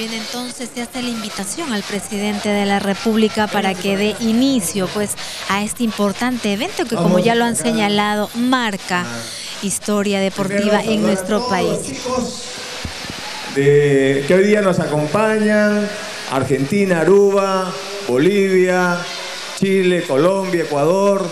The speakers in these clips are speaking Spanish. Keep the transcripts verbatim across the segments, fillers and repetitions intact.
Bien, entonces se hace la invitación al presidente de la República para que dé inicio pues a este importante evento que, como ya lo han señalado, marca historia deportiva en nuestro país. De, que hoy día nos acompañan: Argentina, Aruba, Bolivia, Chile, Colombia, Ecuador,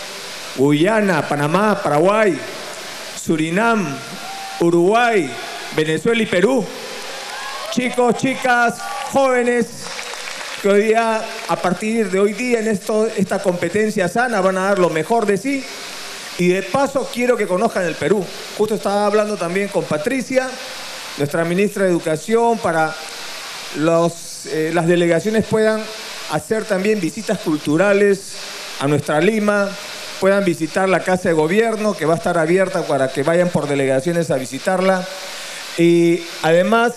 Guyana, Panamá, Paraguay, Surinam, Uruguay, Venezuela y Perú. Chicos, chicas, jóvenes, que hoy día, a partir de hoy día, en esto, esta competencia sana, van a dar lo mejor de sí. Y de paso quiero que conozcan el Perú. Justo estaba hablando también con Patricia, nuestra ministra de Educación, para los, eh, las delegaciones puedan hacer también visitas culturales a nuestra Lima, puedan visitar la Casa de Gobierno, que va a estar abierta para que vayan por delegaciones a visitarla. Y además,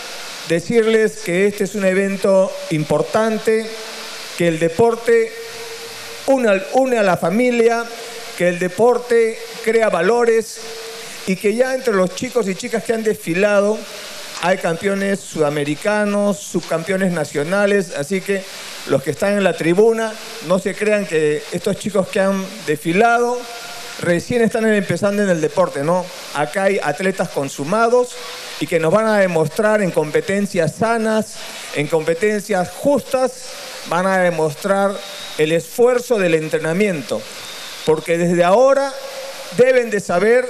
decirles que este es un evento importante, que el deporte une, une a la familia, que el deporte crea valores y que ya entre los chicos y chicas que han desfilado hay campeones sudamericanos, subcampeones nacionales, así que los que están en la tribuna no se crean que estos chicos que han desfilado recién están empezando en el deporte, ¿no? Acá hay atletas consumados y que nos van a demostrar en competencias sanas, en competencias justas, van a demostrar el esfuerzo del entrenamiento. Porque desde ahora deben de saber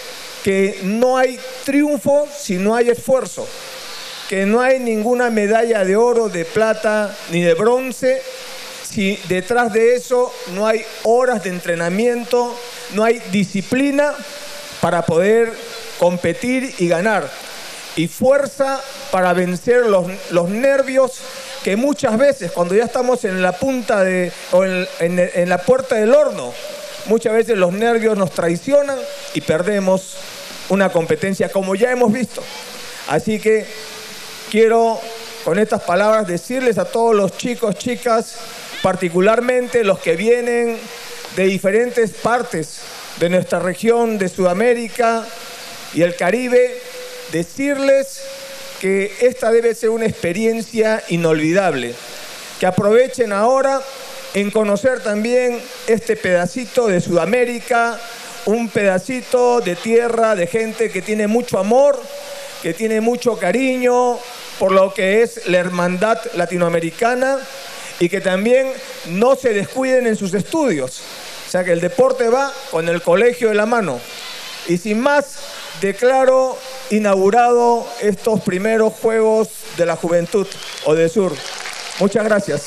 que no hay triunfo si no hay esfuerzo, que no hay ninguna medalla de oro, de plata ni de bronce si detrás de eso no hay horas de entrenamiento, no hay disciplina para poder competir y ganar, y fuerza para vencer los, los nervios que muchas veces cuando ya estamos en la punta de, o en, en, en la puerta del horno, muchas veces los nervios nos traicionan y perdemos una competencia, como ya hemos visto. Así que quiero con estas palabras decirles a todos los chicos, chicas, particularmente los que vienen de diferentes partes de nuestra región de Sudamérica y el Caribe, decirles que esta debe ser una experiencia inolvidable, que aprovechen ahora en conocer también este pedacito de Sudamérica, un pedacito de tierra, de gente que tiene mucho amor, que tiene mucho cariño por lo que es la hermandad latinoamericana, y que también no se descuiden en sus estudios. O sea, que el deporte va con el colegio de la mano. Y sin más, declaro inaugurado estos primeros Juegos de la Juventud o de Sur. Muchas gracias.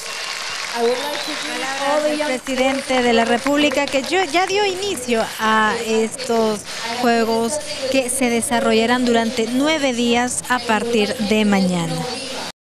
Palabras del presidente de la República, que ya dio inicio a estos Juegos que se desarrollarán durante nueve días a partir de mañana.